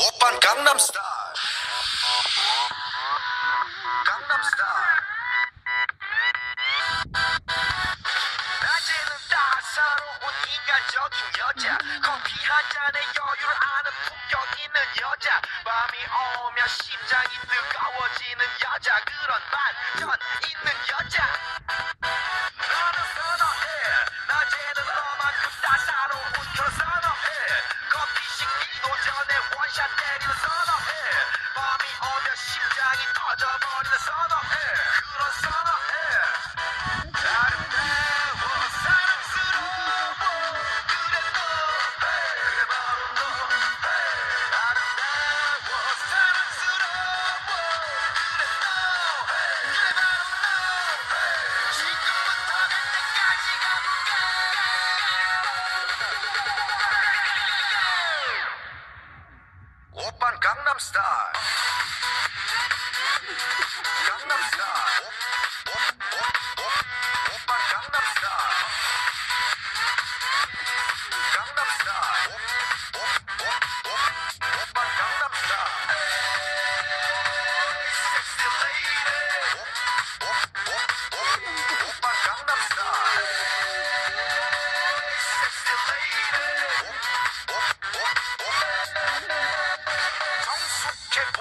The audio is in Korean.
오빤 강남스타일. 강남스타일. 낮에는 따사로운 인간적인 여자, 커피 한 잔에 여유를 아는 품격 있는 여자, 밤이 오면 심장이 뜨거워지는 여자, 그런 반전 있는 여자.